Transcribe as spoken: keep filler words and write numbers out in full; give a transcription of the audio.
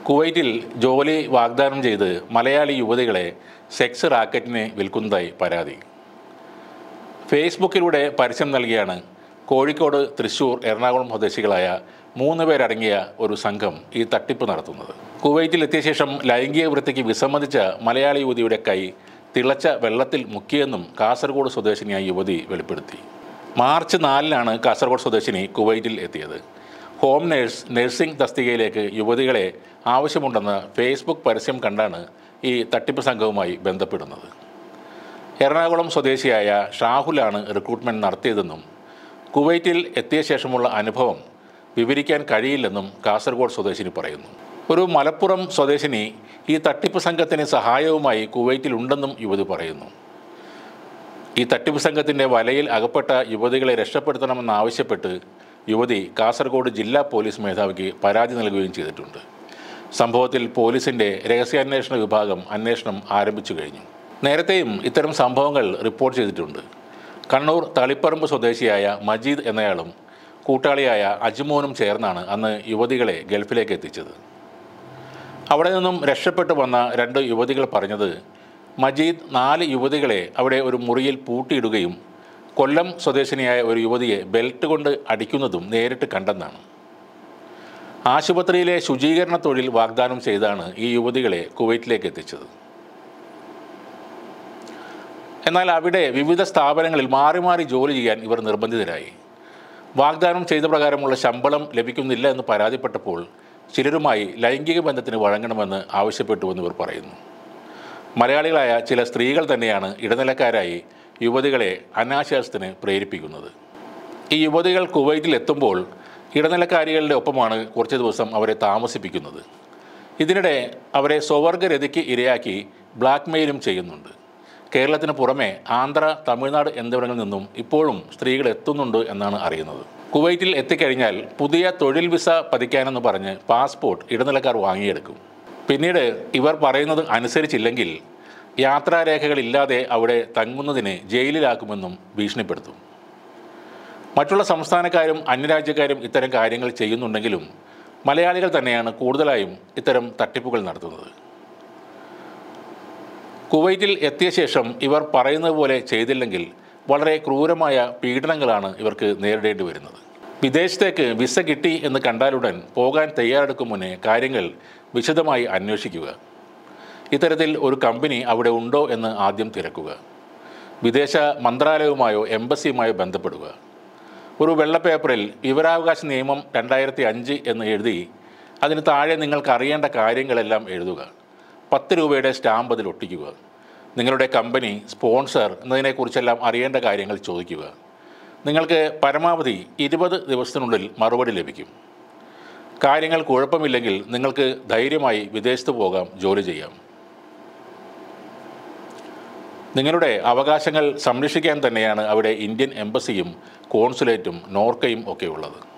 കുവൈറ്റിൽ ജോലി വാഗ്ദാനം ചെയ്ത് മലയാളി യുവതികളെ സെക്സ് റാക്കറ്റിന് വിൽക്കുന്നതായി പരാതി. ഫേസ്ബുക്കിലൂടെ പരസ്യം നൽകിയാണ് കോഴിക്കോട്, തൃശ്ശൂർ, എറണാകുളം സ്വദേശികളായ മൂന്ന് പേരടങ്ങിയ ഒരു സംഘം ഈ തട്ടിപ്പ് നടത്തുന്നത്. കുവൈറ്റിൽ എത്തിയ ശേഷം ലൈംഗിക വൃത്തിക്ക് വിസമ്മതിച്ച മലയാളി യുവതിയുടെ കൈ തിളച്ച വെള്ളത്തിൽ മുക്കിയെന്നും കാസർഗോഡ് സ്വദേശിനിയായ യുവതി വെളിപ്പെടുത്തി. മാർച്ച് നാലിനാണ് കാസർഗോഡ് സ്വദേശിനി കുവൈറ്റിൽ എത്തിയത്. ഹോം നേഴ്സ്, നഴ്സിംഗ് തസ്തികയിലേക്ക് യുവതികളെ ആവശ്യമുണ്ടെന്ന് ഫേസ്ബുക്ക് പരസ്യം കണ്ടാണ് ഈ തട്ടിപ്പ് സംഘവുമായി ബന്ധപ്പെടുന്നത്. എറണാകുളം സ്വദേശിയായ ഷാഹുലാണ് റിക്രൂട്ട്മെൻറ്റ് നടത്തിയതെന്നും കുവൈറ്റിൽ എത്തിയ ശേഷമുള്ള അനുഭവം വിവരിക്കാൻ കഴിയില്ലെന്നും കാസർഗോഡ് സ്വദേശിനി പറയുന്നു. ഒരു മലപ്പുറം സ്വദേശിനി ഈ തട്ടിപ്പ് സംഘത്തിന് സഹായവുമായി കുവൈറ്റിലുണ്ടെന്നും യുവതി പറയുന്നു. ഈ തട്ടിപ്പ് സംഘത്തിൻ്റെ വലയിൽ അകപ്പെട്ട യുവതികളെ രക്ഷപ്പെടുത്തണമെന്നാവശ്യപ്പെട്ട് യുവതി കാസർഗോഡ് ജില്ലാ പോലീസ് മേധാവിക്ക് പരാതി നൽകുകയും ചെയ്തിട്ടുണ്ട്. സംഭവത്തിൽ പോലീസിൻ്റെ രഹസ്യാന്വേഷണ വിഭാഗം അന്വേഷണം ആരംഭിച്ചു കഴിഞ്ഞു. നേരത്തെയും ഇത്തരം സംഭവങ്ങൾ റിപ്പോർട്ട് ചെയ്തിട്ടുണ്ട്. കണ്ണൂർ തളിപ്പറമ്പ് സ്വദേശിയായ മജീദ് എന്നയാളും കൂട്ടാളിയായ അജ്മോനും ചേർന്നാണ് അന്ന് യുവതികളെ ഗൾഫിലേക്ക് എത്തിച്ചത്. അവിടെ നിന്നും രക്ഷപ്പെട്ടു വന്ന രണ്ട് യുവതികൾ പറഞ്ഞത് മജീദ് നാല് യുവതികളെ അവിടെ ഒരു മുറിയിൽ പൂട്ടിയിടുകയും കൊല്ലം സ്വദേശിനിയായ ഒരു യുവതിയെ ബെൽറ്റ് കൊണ്ട് അടിക്കുന്നതും നേരിട്ട് കണ്ടെന്നാണ്. ആശുപത്രിയിലെ ശുചീകരണ തൊഴിൽ വാഗ്ദാനം ചെയ്താണ് ഈ യുവതികളെ കുവൈറ്റിലേക്ക് എത്തിച്ചത്. എന്നാൽ അവിടെ വിവിധ സ്ഥാപനങ്ങളിൽ മാറി മാറി ജോലി ചെയ്യാൻ ഇവർ നിർബന്ധിതരായി. വാഗ്ദാനം ചെയ്ത പ്രകാരമുള്ള ശമ്പളം ലഭിക്കുന്നില്ല എന്ന് പരാതിപ്പെട്ടപ്പോൾ ചിലരുമായി ലൈംഗിക ബന്ധത്തിന് വഴങ്ങണമെന്ന് ആവശ്യപ്പെട്ടുവെന്ന് ഇവർ പറയുന്നു. മലയാളികളായ ചില സ്ത്രീകൾ തന്നെയാണ് ഇടനിലക്കാരായി യുവതികളെ അനാശാസ്യത്തിന് പ്രേരിപ്പിക്കുന്നത്. ഈ യുവതികൾ കുവൈറ്റിൽ എത്തുമ്പോൾ ഇടനിലക്കാരികളുടെ ഒപ്പമാണ് കുറച്ച് ദിവസം അവരെ താമസിപ്പിക്കുന്നത്. ഇതിനിടെ അവരെ സ്വവർഗരതിക്ക് ഇരയാക്കി ബ്ലാക്ക് മെയിലും ചെയ്യുന്നുണ്ട്. കേരളത്തിന് പുറമെ ആന്ധ്ര, തമിഴ്നാട് എന്നിവിടങ്ങളിൽ നിന്നും ഇപ്പോഴും സ്ത്രീകൾ എത്തുന്നുണ്ട് എന്നാണ് അറിയുന്നത്. കുവൈറ്റിൽ എത്തിക്കഴിഞ്ഞാൽ പുതിയ തൊഴിൽ വിസ പതിക്കാനെന്ന് പറഞ്ഞ് പാസ്പോർട്ട് ഇടനിലക്കാർ വാങ്ങിയെടുക്കും. പിന്നീട് ഇവർ പറയുന്നത് അനുസരിച്ചില്ലെങ്കിൽ യാത്രാരേഖകളില്ലാതെ അവിടെ തങ്ങുന്നതിന് ജയിലിലാക്കുമെന്നും ഭീഷണിപ്പെടുത്തും. മറ്റുള്ള സംസ്ഥാനക്കാരും അന്യരാജ്യക്കാരും ഇത്തരം കാര്യങ്ങൾ ചെയ്യുന്നുണ്ടെങ്കിലും മലയാളികൾ തന്നെയാണ് കൂടുതലായും ഇത്തരം തട്ടിപ്പുകൾ നടത്തുന്നത്. കുവൈറ്റിൽ എത്തിയ ശേഷം ഇവർ പറയുന്നത് പോലെ ചെയ്തില്ലെങ്കിൽ വളരെ ക്രൂരമായ പീഡനങ്ങളാണ് ഇവർക്ക് നേരിടേണ്ടി വരുന്നത്. വിദേശത്തേക്ക് വിസ കിട്ടി എന്ന് കണ്ടാലുടൻ പോകാൻ തയ്യാറെടുക്കും മുന്നേ കാര്യങ്ങൾ വിശദമായി അന്വേഷിക്കുക. ഇത്തരത്തിൽ ഒരു കമ്പനി അവിടെ ഉണ്ടോ എന്ന് ആദ്യം തിരക്കുക. വിദേശ മന്ത്രാലയവുമായോ എംബസിയുമായോ ബന്ധപ്പെടുക. ഒരു വെള്ള പേപ്പറിൽ വിവരാവകാശ നിയമം രണ്ടായിരത്തി അഞ്ച് എന്ന് എഴുതി അതിന് താഴെ നിങ്ങൾക്ക് അറിയേണ്ട കാര്യങ്ങളെല്ലാം എഴുതുക. പത്ത് രൂപയുടെ സ്റ്റാമ്പ് അതിൽ ഒട്ടിക്കുക. നിങ്ങളുടെ കമ്പനി, സ്പോൺസർ എന്നതിനെക്കുറിച്ചെല്ലാം അറിയേണ്ട കാര്യങ്ങൾ ചോദിക്കുക. നിങ്ങൾക്ക് പരമാവധി ഇരുപത് ദിവസത്തിനുള്ളിൽ മറുപടി ലഭിക്കും. കാര്യങ്ങൾ കുഴപ്പമില്ലെങ്കിൽ നിങ്ങൾക്ക് ധൈര്യമായി വിദേശത്ത് പോകാം, ജോലി ചെയ്യാം. നിങ്ങളുടെ അവകാശങ്ങൾ സംരക്ഷിക്കാൻ തന്നെയാണ് അവിടെ ഇന്ത്യൻ എംബസിയും കോൺസുലേറ്റും നോർക്കയും ഒക്കെ ഉള്ളത്.